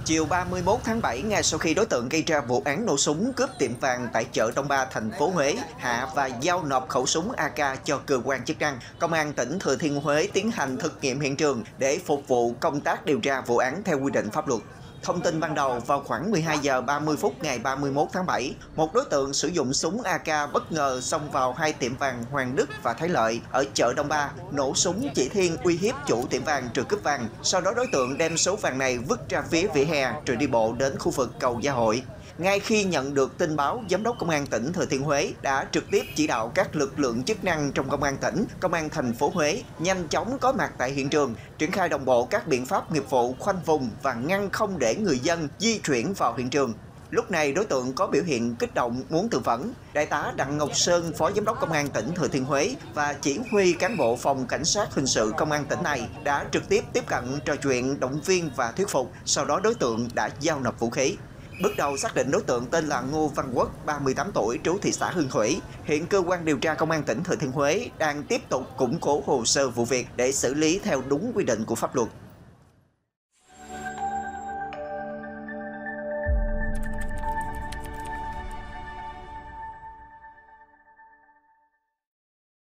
Chiều 31 tháng 7, ngay sau khi đối tượng gây ra vụ án nổ súng cướp tiệm vàng tại chợ Đông Ba, thành phố Huế, hạ và giao nộp khẩu súng AK cho cơ quan chức năng, Công an tỉnh Thừa Thiên Huế tiến hành thực nghiệm hiện trường để phục vụ công tác điều tra vụ án theo quy định pháp luật. Thông tin ban đầu, vào khoảng 12 giờ 30 phút ngày 31 tháng 7, một đối tượng sử dụng súng AK bất ngờ xông vào hai tiệm vàng Hoàng Đức và Thái Lợi ở chợ Đông Ba, nổ súng chỉ thiên uy hiếp chủ tiệm vàng rồi cướp vàng. Sau đó đối tượng đem số vàng này vứt ra phía vỉa hè rồi đi bộ đến khu vực cầu Gia Hội. Ngay khi nhận được tin báo, Giám đốc Công an tỉnh Thừa Thiên Huế đã trực tiếp chỉ đạo các lực lượng chức năng trong Công an tỉnh, Công an thành phố Huế nhanh chóng có mặt tại hiện trường, triển khai đồng bộ các biện pháp nghiệp vụ khoanh vùng và ngăn không để người dân di chuyển vào hiện trường. Lúc này đối tượng có biểu hiện kích động muốn tự vẫn. Đại tá Đặng Ngọc Sơn, Phó Giám đốc Công an tỉnh Thừa Thiên Huế và chỉ huy cán bộ phòng cảnh sát hình sự Công an tỉnh này đã trực tiếp tiếp cận, trò chuyện, động viên và thuyết phục. Sau đó đối tượng đã giao nộp vũ khí. Bước đầu xác định đối tượng tên là Ngô Văn Quốc, 38 tuổi, trú thị xã Hương Thủy. Hiện cơ quan điều tra Công an tỉnh Thừa Thiên Huế đang tiếp tục củng cố hồ sơ vụ việc để xử lý theo đúng quy định của pháp luật.